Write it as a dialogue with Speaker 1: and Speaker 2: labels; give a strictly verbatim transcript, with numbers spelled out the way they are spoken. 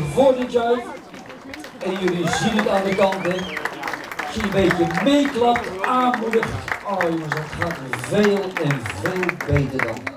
Speaker 1: voor dit jaar. En jullie zien het aan de kant, hè. Als je een beetje meeklapt, aanmoedigt. Oh jongens, dat gaat veel en veel beter dan.